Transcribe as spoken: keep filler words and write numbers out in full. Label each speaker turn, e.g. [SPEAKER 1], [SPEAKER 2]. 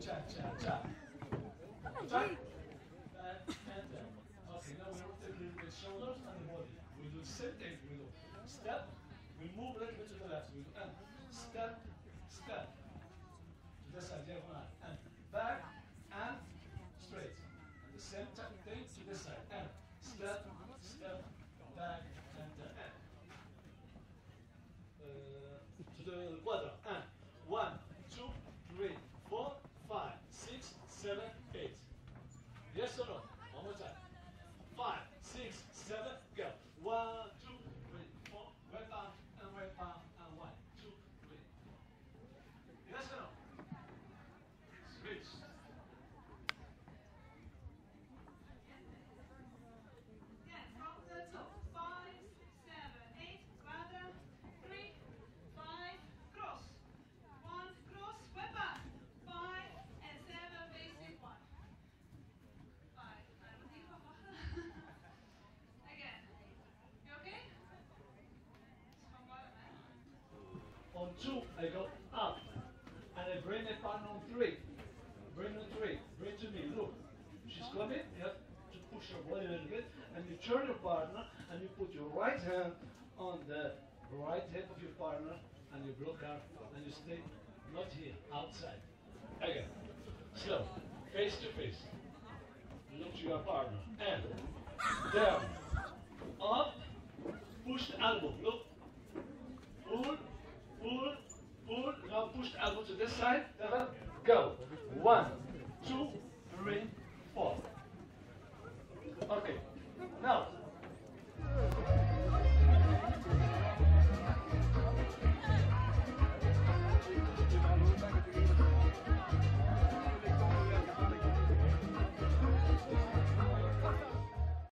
[SPEAKER 1] cha, cha, cha. Cha. Back and down. Okay, now we rotate a little bit shoulders and the body. We do the same thing. We do step. We move a little bit to the left. We do and step, step. To this side, diagonal. And back and straight. And the same thing to this side. And step, step, back and down. And uh, to the quadra. And one, two, three, four, five, six, seven, eight. Yes or no? One more time. Five, six, seven, go. One, two, three, four, right arm and right arm and one, two, three. Yes or no? Switch.
[SPEAKER 2] Again, from the top. Five, seven, eight, quadra, three, five, cross. One, cross, way back. Five and seven, basic one. Five. Again. You okay?
[SPEAKER 1] On two, I go up. And I bring the partner on three. Bring on three. Bring to me. Look. She's coming. You have to push your body a little bit. And you turn your partner and you put your right hand on the right hip of your partner and you block her and you stay not here, outside. Again. Slow. Face to face. Look to your partner. And down. Up. Push the elbow. Look. Pull. Pull, pull, now push the elbow to this side, then go. One, two, three, four. Okay, now